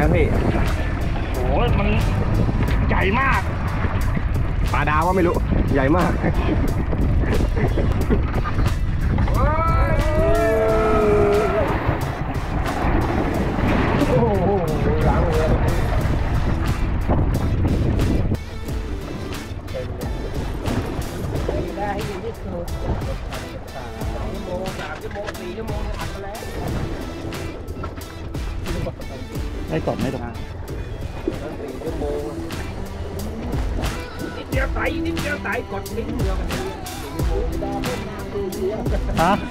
ครับพี่โอ้มันใหญ่มากปลาดาวว่าไม่รู้ใหญ่มากโอ้โหหลังเลยได้ให้ยินที่สุด2 ชั่วโมง 3 ชั่วโมง 4 ชั่วโมงอัดมาแล้วไม่กดไม่ตรง4 ชั่วโมงนิดเดียวใส่กดนิดเดียวกันฮะ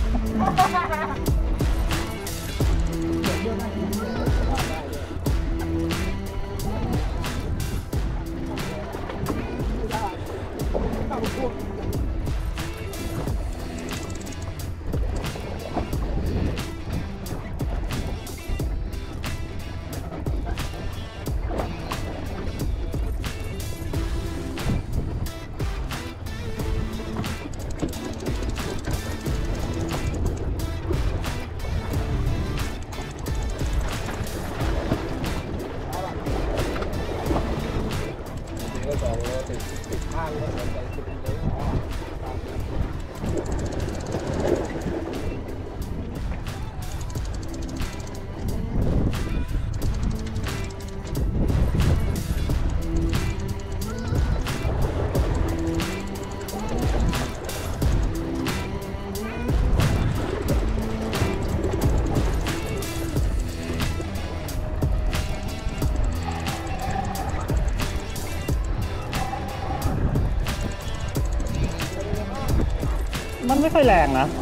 มันไม่ค่อยแรงนะ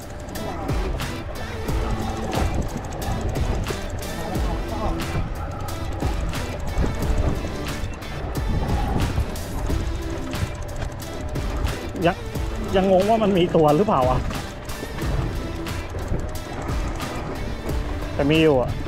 ยังงงว่ามันมีตัวหรือเปล่าอ่ะแต่มีอยู่อ่ะ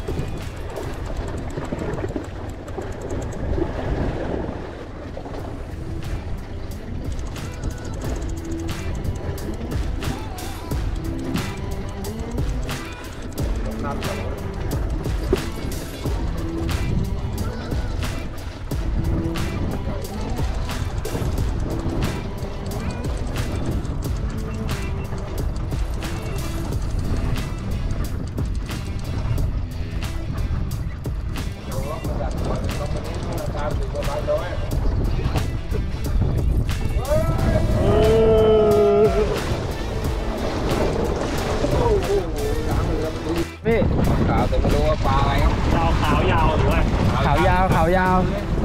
พี่ขาวแต่ไม่รู้ว่าปลาอะไรครับขาวยาวหรือว่าขาวยาว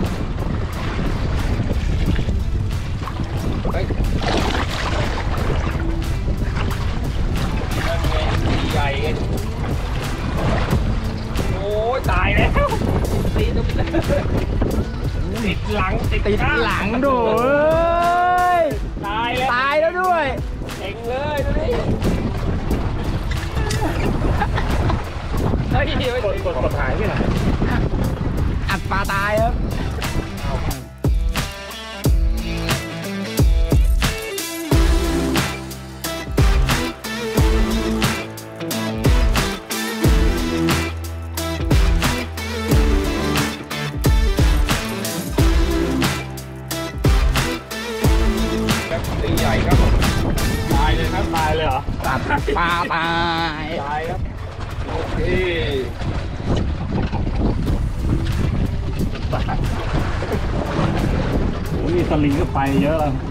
เฮ้ยใหญ่โอ้ยตายแล้วติดหลังด้วยตายแล้วด้วยเก่งเลยดูดิกดหายที่ไหนอัดปลาตายครับตีใหญ่ครับตายเลยครับตายเลยเหรอตัดปลาตายครับโอเคนี่สลิงก็ไปเยอะแล้ว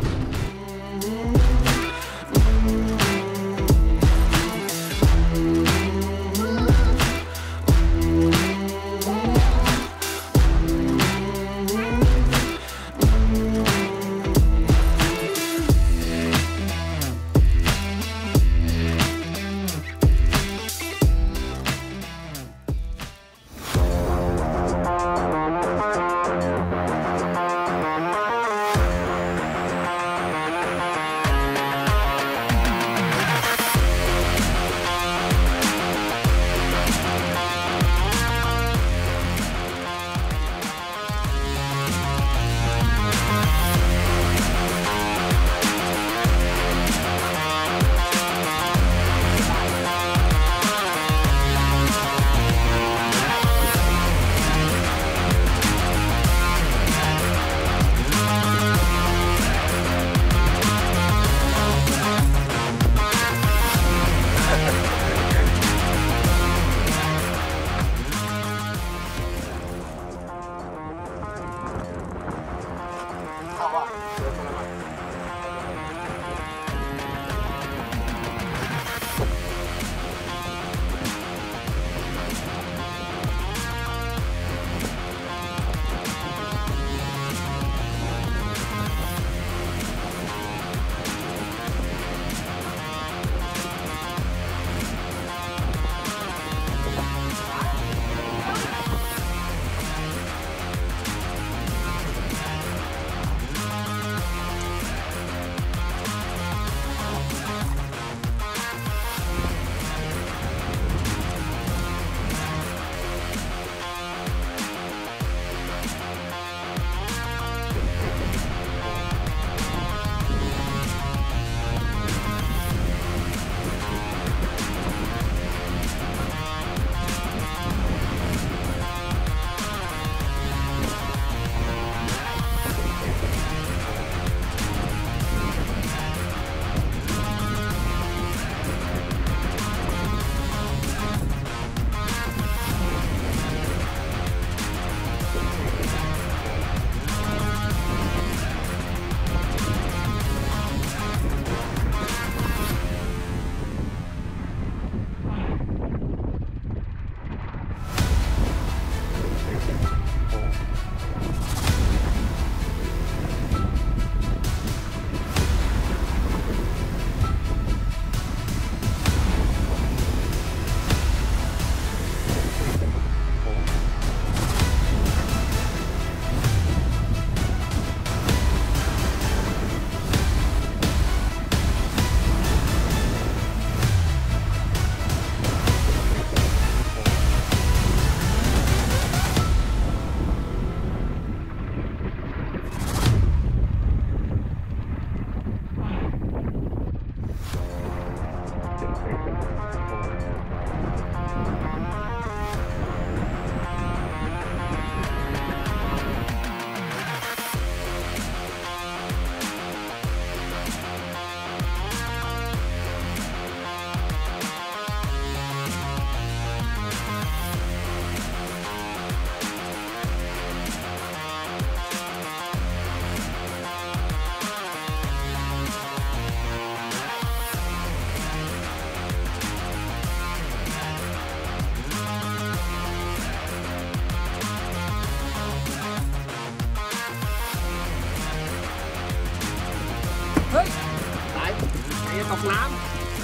อกน้ำ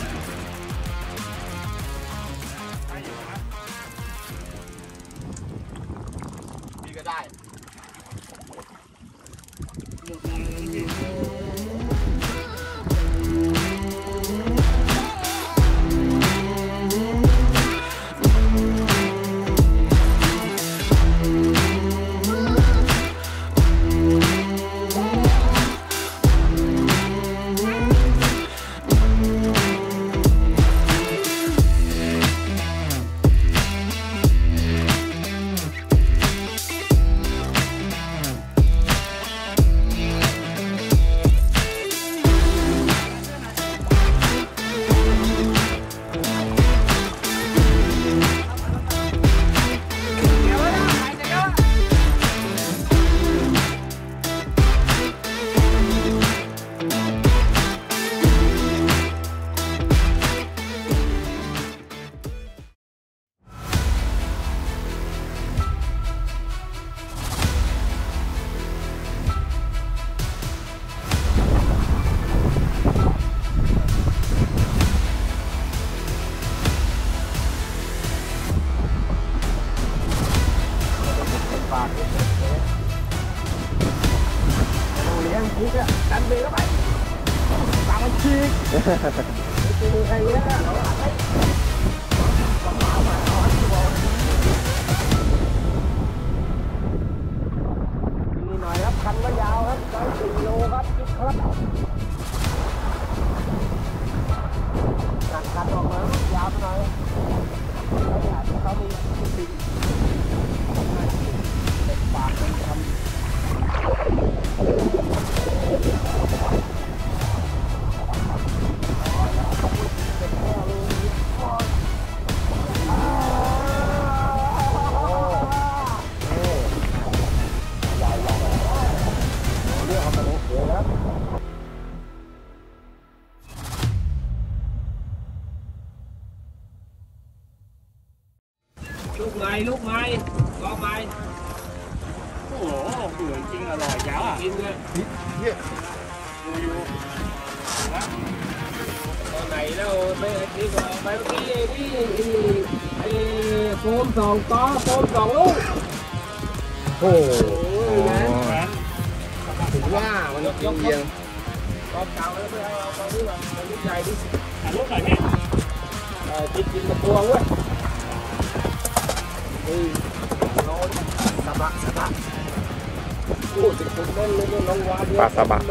นี่ก็ได้ดันเบรเข้าไปตามมันฉีกใครเนี่ยนี่หน่อยครับคันก็ยาวครับ104 โลครับครับคันออกมายาวหน่อยเขามีปิดเด็กปากเป็นคำลูกไม้ก็ไม้โอ้โหเบื่อจริงอร่อยยาวกินเลยเนี่ยอยู่นะตอนไหนแล้วไม่ดีกว่าไปเมื่อกี้ไอ้โฟม2 ต่อโฟม2 ลูกโอ้โหถึงว่ามันยกเยียงรอบเก่าแล้วเพื่อให้เราตอนนี้แบบมันลูกใหญ่ดิลูกใหญ่ไหมกินตะพวงเว้ยสบะโอ้ติดคนเล่นเลยน้องวาเดียวปลาสบะ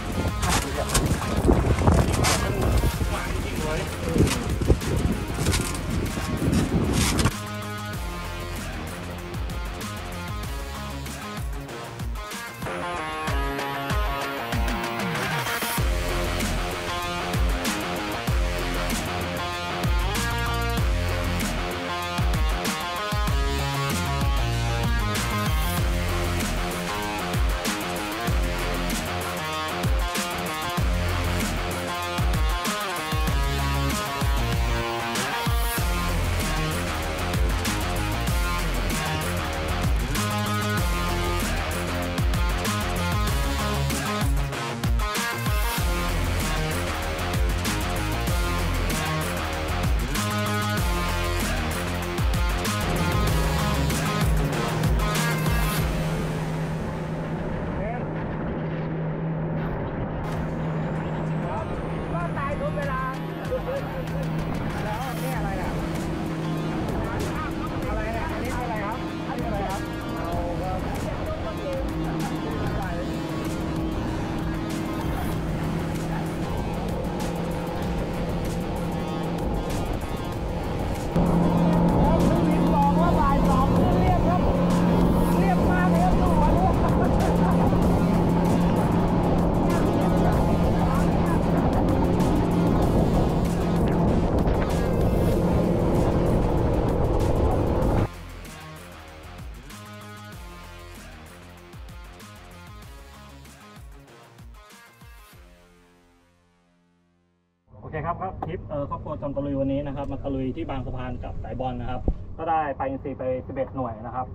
โอเคครับทริปครอบครัวจอมตะลุยวันนี้นะครับมาตะลุยที่บางสะพานกับสายบอลนะครับก็ได้ไปอินซีไป11 หน่วยนะครับ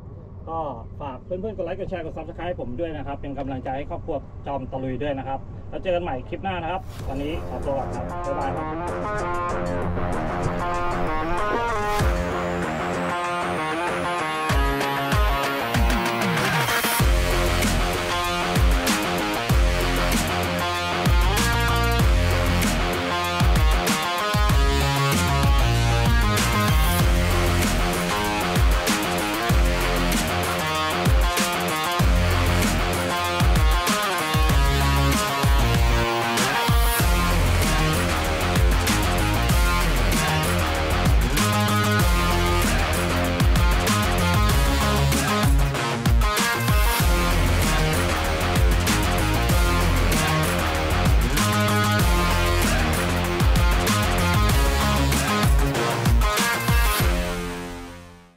ก็ฝากเพื่อนๆกดไลค์กดแชร์กด Subscribe ให้ผมด้วยนะครับเป็นกำลังใจให้ครอบครัวจอมตะลุยด้วยนะครับแล้วเจอกันใหม่คลิปหน้านะครับวันนี้ขอตัวก่อนครับบ๊ายบายครับ